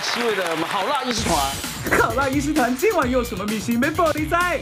7位的我们好辣医师团。 好辣医师团今晚有什么秘辛没爆你在？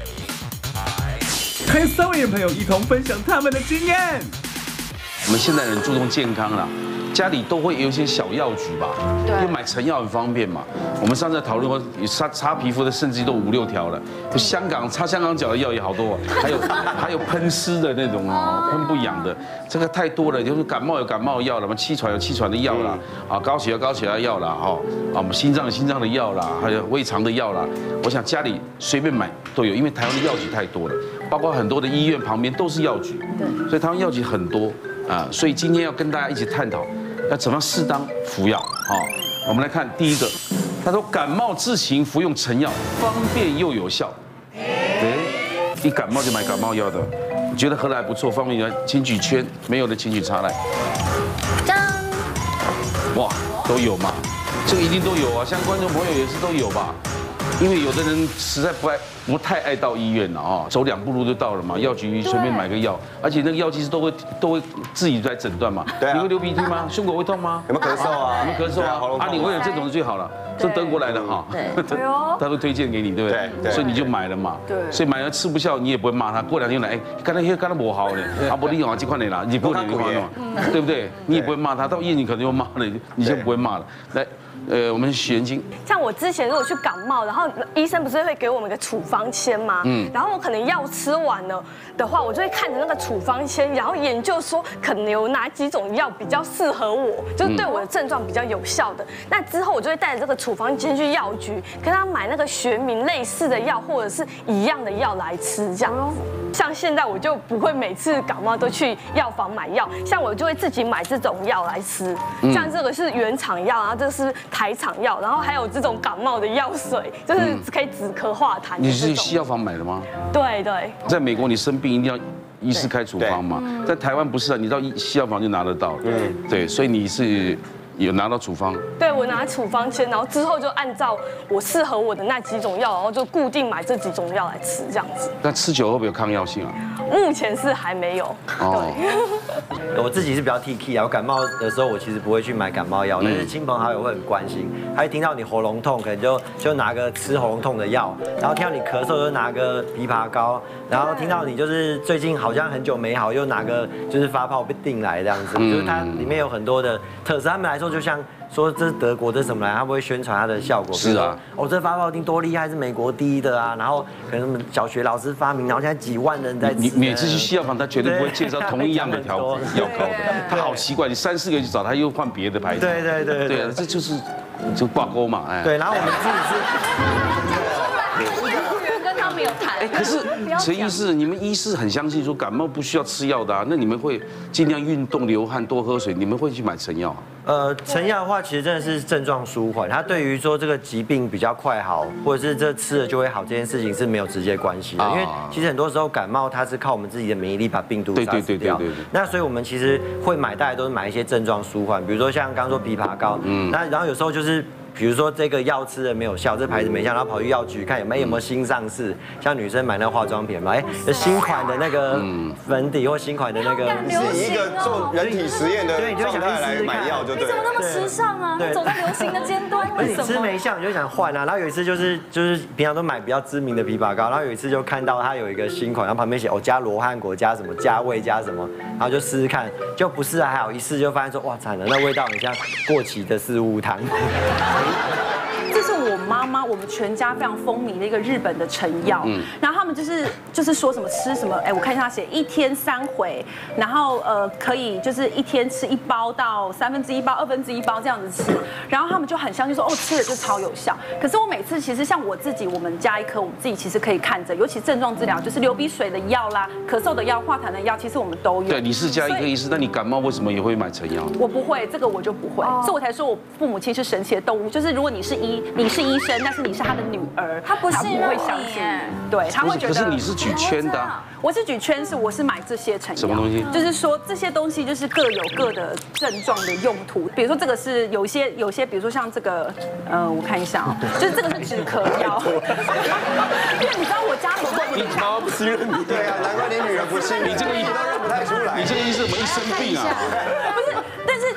还有3位演朋友一同分享他们的经验。 我们现代人注重健康啦，家里都会有一些小药局吧， 对， 因为买成药很方便嘛。我们上次讨论过，擦皮肤的甚至都5、6条了。香港擦香港脚的药也好多，还有喷湿的那种哦，喷不痒的，这个太多了。就是感冒有感冒药了嘛，气喘有气喘的药啦，啊，高血压高血压药啦，哦，啊，我们心脏有心脏的药啦，还有胃肠的药啦。我想家里随便买都有，因为台湾的药局太多了，包括很多的医院旁边都是药局，对，所以台湾药局很多啊。所以今天要跟大家一起探讨。要怎么样适当服药？好，我们来看第一个，他说感冒自行服用成药，方便又有效。一感冒就买感冒药的，我觉得喝的还不错，方便有请举圈，没有的请举茶来。 张， 哇，都有嘛，这个一定都有啊，像观众朋友也是都有吧？因为有的人实在不太爱到医院了啊，走2步路就到了嘛，药局随便买个药，而且那个药其实都会自己来诊断嘛。对，你会流鼻涕吗？胸口会痛吗？ 有没有咳嗽啊？ 有没有咳嗽啊？啊，你会有这种是最好了，这德国来的哈，他都推荐给你，对不对？所以你就买了嘛。对。所以买了吃不效，你也不会骂他。过2天来，哎，刚才不好呢，啊不利用啊，这块你啦，你不能用嘛，对不对？你也不会骂他，到医院你可能就骂了，你就不会骂了。来。我们许元金， 像我之前如果去感冒，然后医生不是会给我们一个处方签吗？然后我可能药吃完了的话，我就会看着那个处方签，然后研究说可能有哪几种药比较适合我，就是对我的症状比较有效的。那之后我就会带着这个处方签去药局，跟他买那个学名类似的药或者是一样的药来吃，这样子。像现在我就不会每次感冒都去药房买药，像我就会自己买这种药来吃，像这个是原厂药，然后这是台厂药，然后还有这种感冒的药水，就是可以止咳化痰。 你是西药房买的吗？ 对对。 在美国你生病一定要医师开处方嘛，在台湾不是啊，你到西药房就拿得到。对，所以你是。有拿到处方？ 对，我拿处方签，然后之后就按照我适合我的那几种药，然后就固定买这几种药来吃，这样子。 那吃久会不会有抗药性啊？ 目前是还没有。 我自己是比较 T K 啊，我感冒的时候我其实不会去买感冒药，但是亲朋好友会很关心，他一听到你喉咙痛，可能就拿个吃喉咙痛的药，然后听到你咳嗽就拿个枇杷膏，然后听到你就是最近好像很久没好，又拿个就是发泡定来这样子，就是它里面有很多的特色，他们来说就像。说这是德国，这是什么来？他不会宣传它的效果。 是啊。 哦，这发泡锭多厉害，是美国第一的啊。然后可能小学老师发明，然后现在几万人在吃。你每次去西药房，他绝对不会介绍同一样的药膏的。他好奇怪，你3、4个去找他，又换别的牌子。 对。 对啊，这就是挂钩嘛，哎。 对，然后我们自己是。 没有谈。 可是陈医师，你们医师很相信说感冒不需要吃药的啊，那你们会尽量运动、流汗、多喝水，你们会去买成药？ 成药的话，其实真的是症状舒缓，它对于说这个疾病比较快好，或者是这吃了就会好这件事情是没有直接关系的。因为其实很多时候感冒它是靠我们自己的免疫力把病毒杀死掉。对。那所以我们其实会买，大家都是买一些症状舒缓，比如说像刚刚说枇杷膏，那然后有时候就是。比如说这个药吃的没有效，这牌子没效，然后跑去药局看有没有新上市，像女生买那个化妆品嘛，哎，有新款的那个粉底或新款的那个， 是一个做人体实验的状态来买药就对。 你怎么那么时尚啊？你走在流行的尖端，为什么？ 吃没效你就想换啊，然后有一次就是平常都买比较知名的枇杷膏，然后有一次就看到它有一个新款，然后旁边写加罗汉果加什么加味加什么，然后就试试看，就不是还好，一试就发现说哇惨了，那味道很像过期的四物汤。 这是我妈妈，我们全家非常风靡的一个日本的成药，然后他们就是说什么吃什么，哎，我看一下，写1天3回，然后可以就是1天吃1包到1/3包、1/2包这样子吃，然后他们就很相信说哦吃了就超有效。可是我每次其实像我自己，我们家一颗，我们自己其实可以看着，尤其症状治疗就是流鼻水的药啦、咳嗽的药、化痰的药，其实我们都有。 对，你是家医科医师，那你感冒为什么也会买成药？ 我不会，这个我就不会，所以我才说我父母亲是神奇的动物，就是如果你是医生，但是你是他的女儿， 他不会相信， 对，他会觉得。 可是你是举圈的， 我是举圈，我是买这些成药。 什么东西？ 就是说这些东西就是各有各的症状的用途。比如说这个是有些，比如说像这个，我看一下哦，就是这个是止咳药。因为你知道我家你妈不信任你， 对啊，难怪你女儿不信你，这个医都认不太出来。 你这个医是什么一生病啊？ 不是，但是就是这些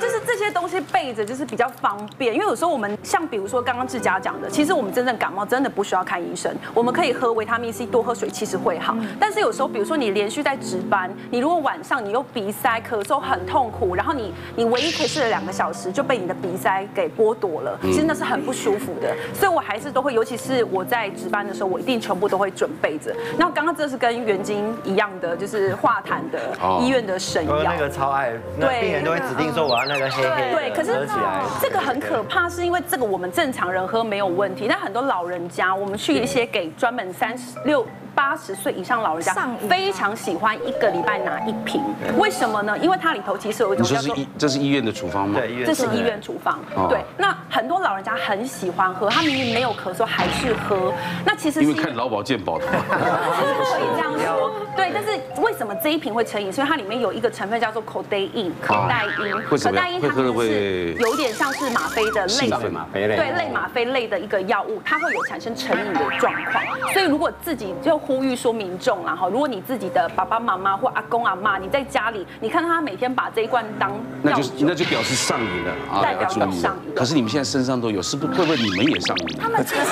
些东西备着就是比较方便，因为有时候我们像比如说刚刚志佳讲的，其实我们真正感冒真的不需要看医生，我们可以喝维他命 C， 多喝水，其实会好。但是有时候比如说你连续在值班，你如果晚上你又鼻塞、咳嗽很痛苦，然后你唯一可以睡了2个小时就被你的鼻塞给剥夺了，其实那是很不舒服的。所以我还是都会，尤其是我在值班的时候，我一定全部都会准备着。然后刚刚这是跟元晶一样的，就是化痰的医院的神药， 那个超爱，那病人都会指定说我要那个黑黑的， 对，可是这个很可怕，是因为这个我们正常人喝没有问题，但很多老人家，我们去一些给专门80岁以上老人家非常喜欢1个礼拜拿1瓶，为什么呢？因为它里头其实有一种叫做， 这是医院的处方吗？ 对，这是医院处方。对，那很多老人家很喜欢喝，他明明没有咳嗽还是喝，那其实因为看劳保健保的， 可以这样说。对，但是为什么这一瓶会成瘾？所以它里面有一个成分叫做 codeine， 可待因。 可待因它是有点像是吗啡的类，对，类吗啡类的一个药物，它会有产生成瘾的状况。所以如果自己就呼吁说民众啦哈，如果你自己的爸爸妈妈或阿公阿妈，你在家里，你看他每天把这一罐当药酒， 那就表示上瘾了啊， 代表上瘾了。 可是你们现在身上都有，是不会不会你们也上瘾？ 他们其实。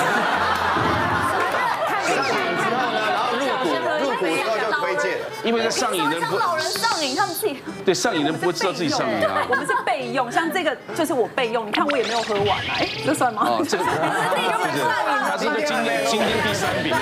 因为在上瘾人不老人上瘾，他们自己对上瘾人不会知道自己上瘾啊。 我们是备用，像这个就是我备用，你看我也没有喝完哎，这算吗？ 哦，这个他是今天第3瓶。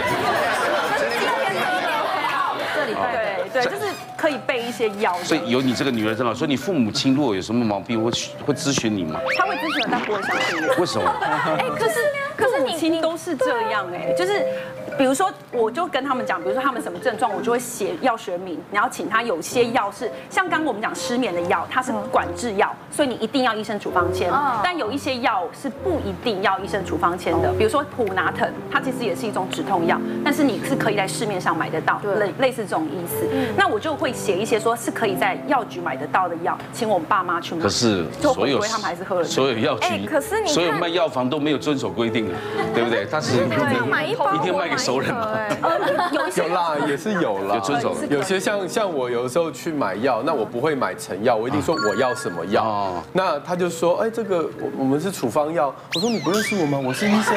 这礼拜对，就是可以备一些药。 所以有你这个女儿真好。所以你父母亲如果有什么毛病，会咨询你吗？ 他会咨询我，但不会相信我。 为什么？ 哎，可是你亲都是这样哎，就是。比如说，我就跟他们讲，比如说他们什么症状，我就会写药学名，然后请他有些药是像刚刚我们讲失眠的药，它是管制药，所以你一定要医生处方签。但有一些药是不一定要医生处方签的，比如说普拿疼，它其实也是一种止痛药，但是你是可以在市面上买得到，类似这种意思。那我就会写一些说是可以在药局买得到的药，请我爸妈去买。 可是所有他们还是喝了。 所有药局， 可是所有卖药房都没有遵守规定，对不对？他是一天卖给熟人嘛。 有啦，也是有啦， 有遵守。 有些像我有的时候去买药，那我不会买成药，我一定说我要什么药。那他就说，哎，这个我们是处方药。我说你不认识我吗？我是医生。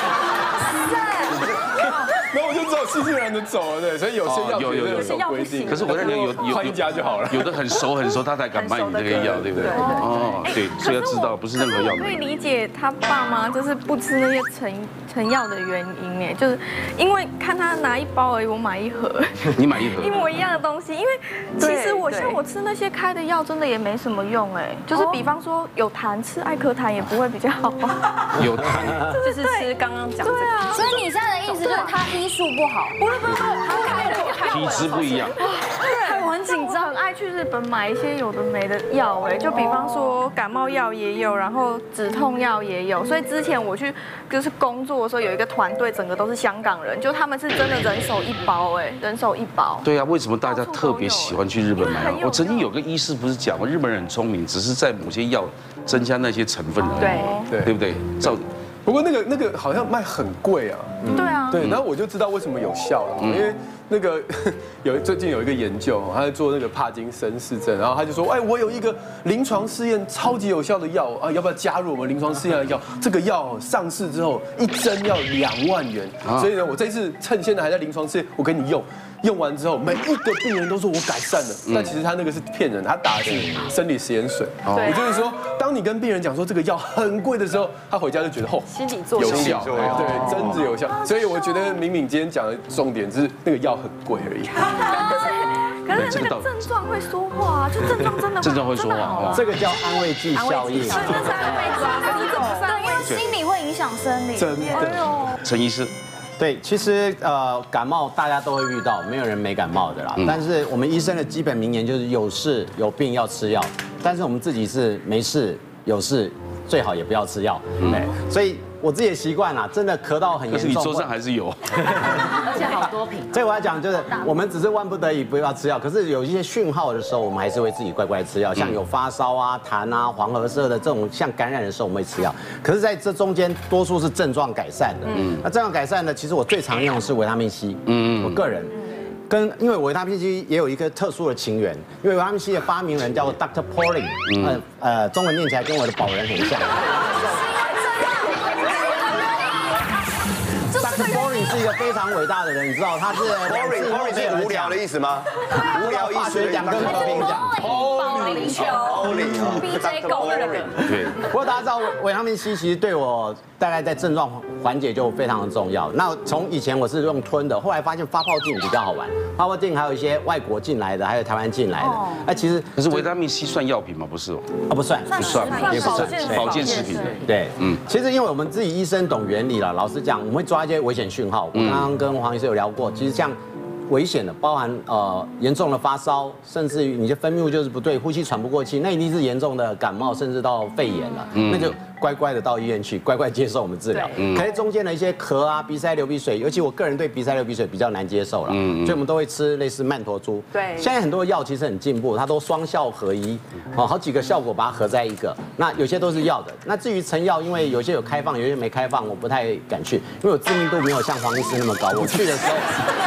然后我就只好悻悻然的走了，对，所以有些药有守规定。 可是我在讲有换一家就好了， 有的很熟，他才敢卖你这个药，对不对？哦，对，所以要知道不是任何药。 我可以理解他爸妈就是不吃那些成药的原因，哎，就是因为看他拿1包而已，我买1盒。 你买1盒？ 一模一样的东西，因为其实我吃那些开的药真的也没什么用，哎，就是比方说有痰，吃艾科痰也不会比较好。 有痰， 就是吃刚刚讲的。 对啊，所以你现在的意思就是他医术不好？ 不是，他开了体质不一样。 对，我很紧张，很爱去日本买一些有的没的药，哎，就比方说感冒药也有，然后止痛药也有，所以之前我去就是工作的时候，有一个团队，整个都是香港人，就他们是真的人手1包，哎，人手1包。 对啊，为什么大家特别喜欢去日本买药？我曾经有个医师不是讲过，日本人很聪明，只是在某些药增加那些成分而已，对不对？ 不过那个好像卖很贵啊。 对啊。 对，然后我就知道为什么有效了，因为那个最近有一个研究，他在做那个帕金森氏症，然后他就说，哎，我有一个临床试验超级有效的药啊，要不要加入我们临床试验的药？这个药上市之后1针要2万元，所以呢，我这次趁现在还在临床试验，我给你用。用完之后，每一个病人都说我改善了，但其实他那个是骗人，他打的是生理食盐水。也就是说，当你跟病人讲说这个药很贵的时候，他回家就觉得心理作用有效，对，真的有效。所以我觉得敏敏今天讲的重点是那个药很贵而已。 可是那个症状会说话，就症状真的症状会说话， 这个叫安慰剂效应。 对，那是安慰剂， 对，因为心理会影响生理。 真的。 陈医师。 对，其实感冒大家都会遇到，没有人没感冒的啦。但是我们医生的基本名言就是有事有病要吃药，但是我们自己是没事有事最好也不要吃药。对，所以我自己的习惯啦，真的咳到很严重， 可是你桌上还是有， 而且好多瓶。 所以我要讲就是，我们只是万不得已不要吃药，可是有一些讯号的时候，我们还是会自己乖乖吃药，像有发烧啊、痰啊、黄褐色的这种像感染的时候，我们会吃药。可是在这中间，多数是症状改善的。那症状改善呢，其实我最常用的是维他命 C。我个人。 因为维他命 C 也有一个特殊的情缘，因为维他命 C 的发明人叫做 Dr. Pauling，中文念起来跟我的保人很像。Dr. Pauling 是一个非常伟大的人，你知道他是 Pauling 是无聊的意思吗？无聊医学奖跟和平奖。 保龄球 ，BJ 工人。 对。 不过大家知道维他命 C 其实对我大概在症状缓解就非常的重要。那从以前我是用吞的，后来发现发泡镜比较好玩。发泡镜还有一些外国进来的，还有台湾进来的。哎，其实可是维他命 C 算药品吗？不是哦。 不算， 不算， 也不算保健食品。 对，其实因为我们自己医生懂原理了，老实讲，我们会抓一些危险讯号。我刚刚跟黄医师有聊过，其实像危险的，包含严重的发烧，甚至于你的分泌物就是不对，呼吸喘不过气，那一定是严重的感冒，甚至到肺炎了。那就乖乖的到医院去，乖乖接受我们治疗。可是中间的一些咳啊、鼻塞、流鼻水，尤其我个人对鼻塞、流鼻水比较难接受了，所以我们都会吃类似曼陀珠。 对， 现在很多药其实很进步，它都双效合一，好几个效果把它合在一个。那有些都是药的，那至于成药，因为有些有开放，有些没开放，我不太敢去，因为我知名度没有像黄医师那么高。我去的时候，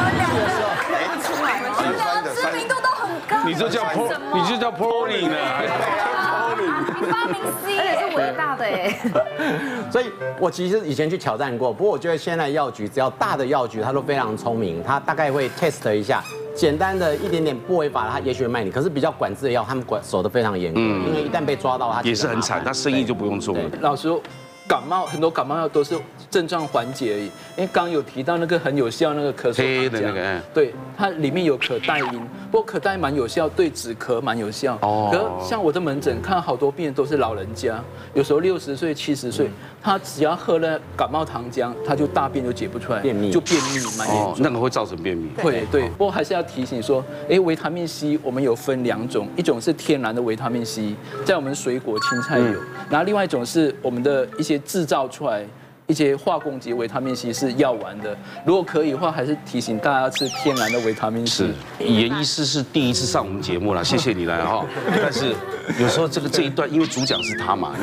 知名度都很高。 你就叫 Pauling 呢？ 你发明 C， 而且是伟大的哎。 所以我其实以前去挑战过，不过我觉得现在药局只要大的药局，它都非常聪明，它大概会 test 一下，简单的一点点不违法，它也许会卖你。可是比较管制的药，他们守得非常严格，因为一旦被抓到，它也是很惨，他生意就不用做了。 老实说，很多感冒药都是症状缓解而已。因为刚刚有提到那个很有效那个咳嗽黑的那个， 对，它里面有可待因，不过可待蛮有效，对止咳蛮有效。可是像我的门诊看好多病人都是老人家，有时候60岁、70岁，他只要喝了感冒糖浆，他就大便就解不出来， 便秘就便秘蛮严重。 那个会造成便秘。 会对，不过还是要提醒说，维他命 C 我们有分2种，一种是天然的维他命 C， 在我们水果、青菜有，然后另外一种是我们的一些制造出来。一些化工级维他命 C 是药丸的，如果可以的话，还是提醒大家吃天然的维他命 C。 严医师是第一次上我们节目了，谢谢你来哈。但是有时候这一段，因为主讲是他嘛，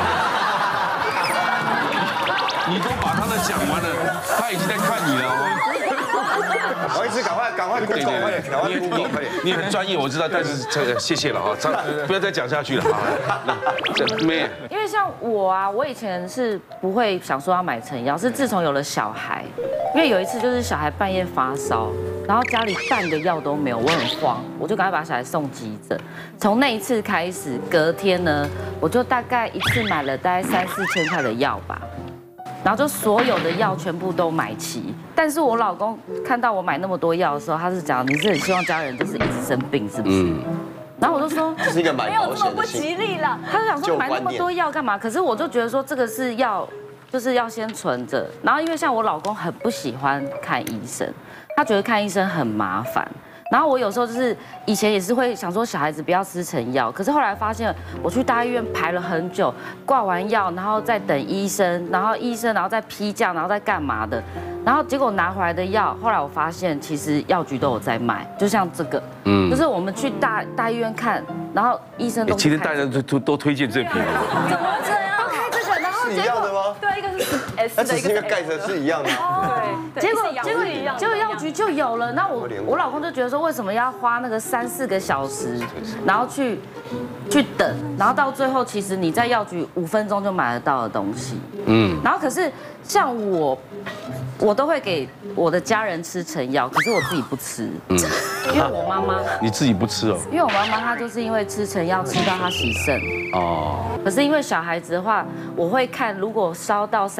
你都把他的讲完了，他已经在看你了哦。 黄医师，赶快鼓掌，快点，快点！ 你很专业，我知道，但是这个谢谢了哈，不要再讲下去了哈。妹， 因为像我啊，我以前是不会想说要买成药，是自从有了小孩，因为有一次就是小孩半夜发烧，然后家里半个药都没有，我很慌，我就赶快把小孩送急诊。从那一次开始，隔天呢，我就大概一次买了大概3、4千块的药吧。然后就所有的药全部都买齐，但是我老公看到我买那么多药的时候，他是讲你是很希望家人就是一直生病是不是？然后我就说这是一个买保险的吉利了。 他就想说买那么多药干嘛？可是我就觉得说这个是要就是要先存着。然后因为像我老公很不喜欢看医生，他觉得看医生很麻烦。然后我有时候就是以前也是会想说小孩子不要吃成药，可是后来发现我去大医院排了很久，挂完药然后再等医生，然后再批假，然后再干嘛的，然后结果拿回来的药，后来我发现其实药局都有在卖，就像这个，就是我们去大医院看，然后医生都其实大家都推荐这瓶， 怎么这样？都开这个，然后是一样的吗？ 对，一个是 S 它的， 只是一个盖子是一样的。 对， 结果药局就有了，那我老公就觉得说为什么要花那个3、4个小时，然后去等，然后到最后其实你在药局5分钟就买得到的东西，然后可是像我都会给我的家人吃成药，可是我自己不吃，因为我妈妈你自己不吃哦， 因为我妈妈她就是因为吃成药吃到她洗肾哦，可是因为小孩子的话，我会看如果烧到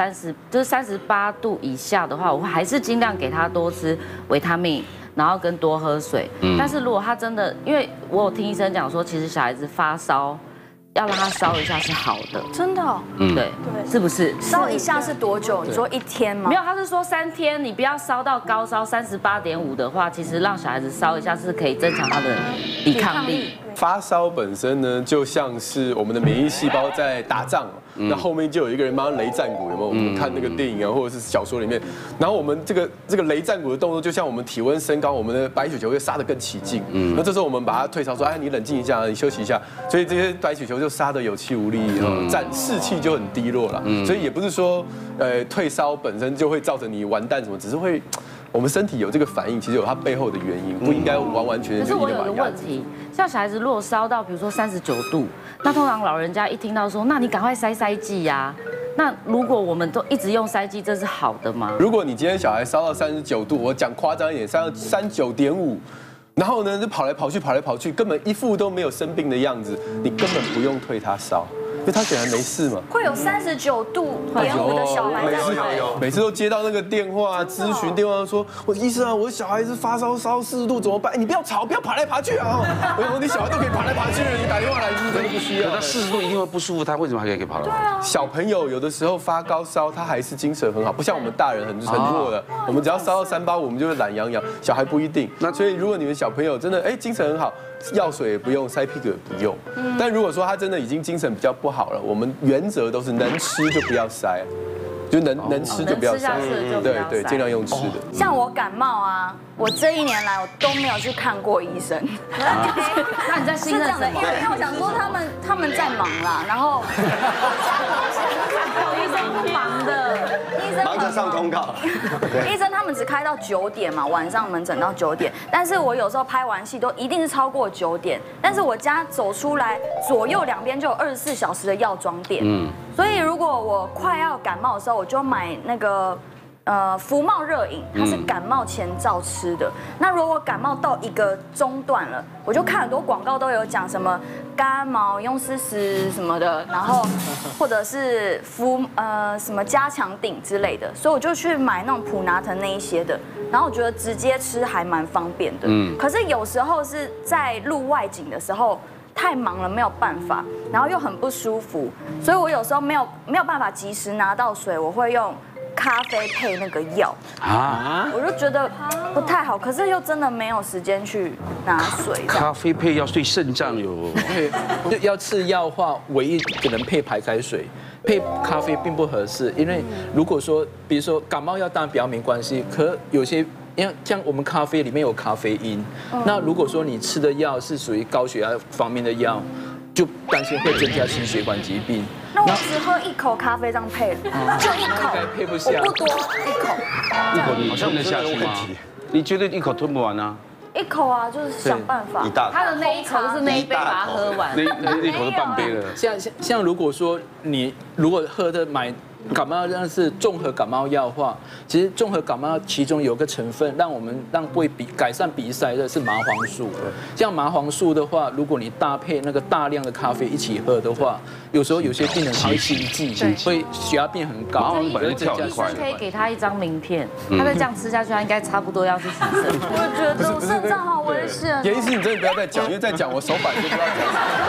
38度以下的话，我还是尽量给他多吃维他命，然后跟多喝水。但是如果他真的，因为我有听医生讲说，其实小孩子发烧要让他烧一下是好的， 真的哦？ 对，是不是？ 烧一下是多久？你说1天吗？ 没有，他是说3天，你不要烧到高烧38.5的话，其实让小孩子烧一下是可以增强他的抵抗力。 发烧本身呢，就像是我们的免疫细胞在打仗嘛，那后面就有一个人帮他雷战鼓，有没有？我们看那个电影啊，或者是小说里面，然后我们这个雷战鼓的动作，就像我们体温升高，我们的白血球会杀得更起劲。那这时候我们把它退烧，说，哎，你冷静一下，你休息一下，所以这些白血球就杀得有气无力，士气就很低落了。所以也不是说，退烧本身就会造成你完蛋什么，只是会。 我们身体有这个反应，其实有它背后的原因，不应该完完全全可是我有个就一定把它压制。 问题，像小孩子如果烧到比如说39度，那通常老人家一听到说，那你赶快塞剂呀。那如果我们都一直用塞剂，这是好的吗？ 如果你今天小孩烧到39度，我讲夸张一点，烧到39.5。然后呢，就跑来跑去，根本一副都没有生病的样子，你根本不用退他烧，因为他显然没事嘛。 会有39.5的小孩在每次都接到那个电话咨询电话说，我医生啊，我的小孩子发烧烧40度怎么办？你不要吵，不要爬来爬去啊！我说你小孩都可以爬来爬去了，你打电话来是不是真的不需要？ 他40度一定会不舒服，他为什么还可以跑来？对啊，小朋友有的时候发高烧，他还是精神很好，不像我们大人很弱的，我们只要烧到385，我们就会懒洋洋。小孩不一定。那所以如果你们小朋友真的精神很好，药水也不用，塞屁股也不用。但如果说他真的已经精神比较不好了，我们原则都是能吃就不要塞。就能吃就不要塞，对，尽量用吃的。 像我感冒啊，我这1年来我都没有去看过医生。 那你在信任什么？ 因为我想说他们在忙啦，然后医生不忙的， 医生忙着上通告。 医生他们只开到9点嘛，晚上门诊到9点。但是我有时候拍完戏都一定是超过9点，但是我家走出来左右两边就有24小时的药妆店。所以如果我快要感冒的时候，我就买那个福茂热饮，它是感冒前照吃的。那如果我感冒到一个中段了，我就看很多广告都有讲什么干毛用丝丝什么的，然后或者是什么加强顶之类的，所以我就去买那种普拿疼那一些的。然后我觉得直接吃还蛮方便的。可是有时候是在录外景的时候。太忙了，没有办法，然后又很不舒服，所以我有时候没有办法及时拿到水，我会用咖啡配那个药啊，我就觉得不太好，可是又真的没有时间去拿水。 咖啡配药对肾脏有， 要吃药的话，唯一只能配白开水。配咖啡并不合适，因为如果说，比如说感冒药当然比较没关系，可有些。像我们咖啡里面有咖啡因，那如果说你吃的药是属于高血压方面的药，就担心会增加心血管疾病。 那我只喝1口咖啡这样配，就1口， 应该配不下， 不多1口。 1口你吞得下去吗？你绝对1口吞不完啊。 1口啊，就是想办法。 他的那一口是那一杯把它喝完， 那口都半杯了。 像如果说你如果喝的买。感冒药是综合感冒药的话，其实综合感冒药其中有个成分让会改善鼻塞的是麻黄素。像麻黄素的话，如果你搭配那个大量的咖啡一起喝的话，有时候有些病人他会心悸，会血压变很高。 本来跳很快。 可以给他一张名片，他再这样吃下去，他应该差不多要去洗肾。 我觉得我肾脏好危险。 严医师，你真的不要再讲，因为再讲我手板就不要讲。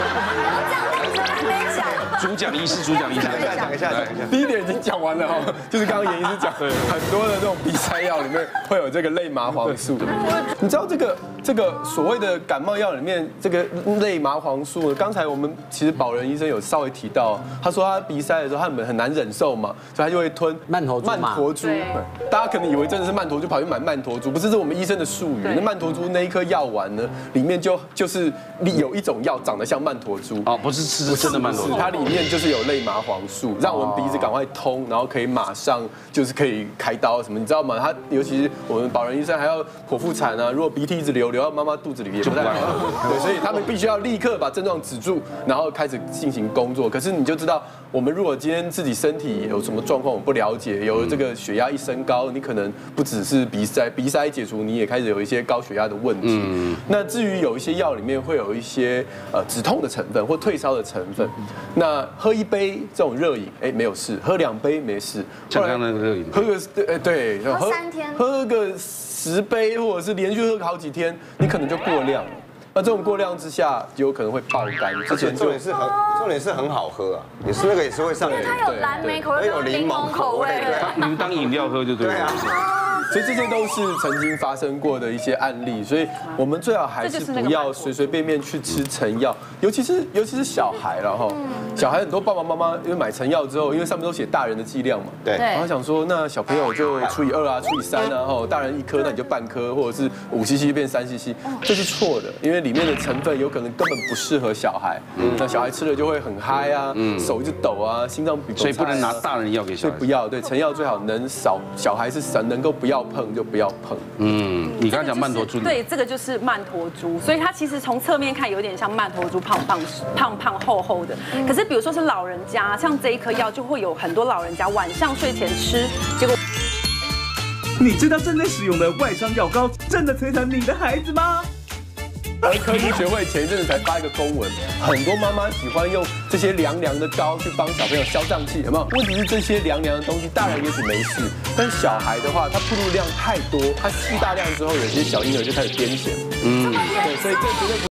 主讲医师，讲一下。 第一点已经讲完了哈，就是刚刚严医师讲，很多的这种鼻塞药里面会有这个类麻黄素。你知道这个所谓的感冒药里面这个类麻黄素，刚才我们其实保仁医生有稍微提到，他说他鼻塞的时候他很难忍受嘛，所以他就会吞曼陀珠。 大家可能以为真的是曼陀珠，跑去买曼陀珠，不是，是我们医生的术语。那曼陀珠那一颗药丸呢，里面就是有一种药长得像曼陀珠哦，不是吃真的曼陀珠， 它里面就是有类麻黄素，让我们鼻子赶快通，然后可以马上就是可以开刀什么，你知道吗？他尤其是我们保仁医生还要剖腹产啊，如果鼻涕一直流到妈妈肚子里也不太好，对，所以他们必须要立刻把症状止住，然后开始进行工作。可是你就知道，我们如果今天自己身体有什么状况我不了解，有了这个血压一升高，你可能不只是鼻塞解除，你也开始有一些高血压的问题。那至于有一些药里面会有一些止痛的成分或退烧的成分，那喝1杯这种热饮，没有事；喝2杯没事。 像刚刚那个热饮， 喝个对， 喝3天， 喝个10杯，或者是连续喝个好几天，你可能就过量了。那这种过量之下，有可能会爆肝。 而且重点是很好喝啊，也是会上瘾。 它有蓝莓口味，有柠檬口味， 你们当饮料喝就对了。 所以这些都是曾经发生过的一些案例，所以我们最好还是不要随便去吃成药，尤其是小孩了哈。小孩很多爸爸妈妈因为买成药之后，因为上面都写大人的剂量嘛， 对， 然后想说那小朋友就除以2啊，除以3啊，哈，大人1颗那你就半颗，或者是5cc 变3cc，这是错的，因为里面的成分有可能根本不适合小孩，那小孩吃了就会很嗨啊，手一直抖啊，心脏比， 所以不能拿大人药给小孩， 不要，对，成药最好能少，小孩是能够不要要碰就不要碰。 你刚刚讲曼陀珠， 对，这个就是曼陀珠，所以它其实从侧面看有点像曼陀珠，胖胖厚厚的。可是比如说是老人家，像这一颗药就会有很多老人家晚上睡前吃，结果。 你知道正在使用的外伤药膏真的摧残你的孩子吗？ 儿科医学会前一阵子才发一个公文，很多妈妈喜欢用这些凉凉的膏去帮小朋友消胀气，有没有？问题是这些凉凉的东西，大人也许没事，但小孩的话，他暴露量太多，他吸大量之后，有些小婴儿就开始癫痫。对，所以这绝对不。